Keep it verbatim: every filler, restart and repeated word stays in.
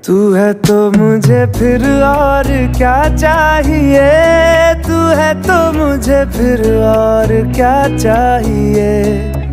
तू है तो मुझे फिर और क्या चाहिए, तू है तो मुझे फिर और क्या चाहिए।